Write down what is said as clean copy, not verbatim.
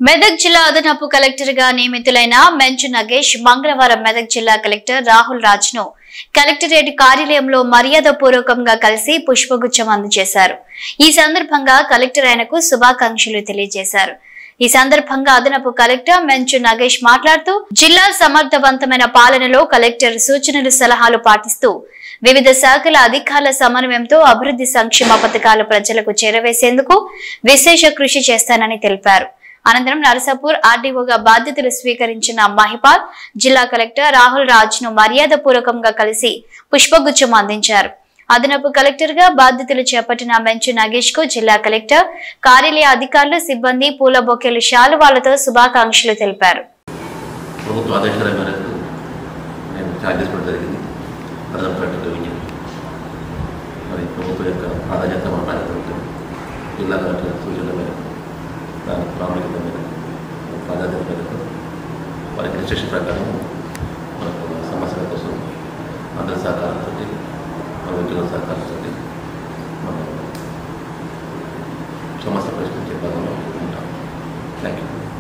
మెదక్ జిల్లా అదనపు కలెక్టర్ గా నియమితులైన మెంచు నగేష్ మంగళవారం మెదక్ జిల్లా కలెక్టర్ రాహుల్ రాజ్ ను కలెక్టరేట్ కార్యాలయంలో మర్యాదపూర్వకంగా కలిసి పుష్పగుచ్చం అందజేశారు। ఈ సందర్భంగా కలెక్టర్ ఆయనకు శుభాకాంక్షలు తెలియజేశారు। ఈ సందర్భంగా అదనపు కలెక్టర్ మెంచు నగేష్ మాట్లాడుతూ జిల్లా సమర్థవంతమైన పాలనలో కలెక్టర్ సూచనలు సలహాలు పాటిస్తూ వివిధ శాఖల అధికారుల సమన్వయంతో అభివృద్ధి సంక్షేమ పథకాలు ప్రజలకు చేరవేసేందుకు విశేష కృషి చేస్తానని తెలిపారు। అనంతరం నరసాపూర్ ఆర్డీఓగా బాధ్యతలు స్వీకరించిన మహిపాల్ జిల్లా కలెక్టర్ రాహుల్ రాజ్ ను మర్యాదపూర్వకంగా కలిసి పుష్పగుచ్చం అందించారు। అదనపు కలెక్టర్ గా బాధ్యతలు చేపట్టిన మెంచు నగేష్ కు జిల్లా కలెక్టర్ కార్యాలయ అధికారులు సిబ్బంది పూల బొకేలు శాలువాలతో శుభాకాంక్షలు తెలిపారు। వారికి ఇన్స్ట్రక్షన్ ప్రకారం మనకు సమస్యల కోసం అందరి సహకారంతో మన ఉద్యోగుల సహకారంతో మనం సమస్య పరిష్కరించే భాగంలో ఉంటాం। Thank you.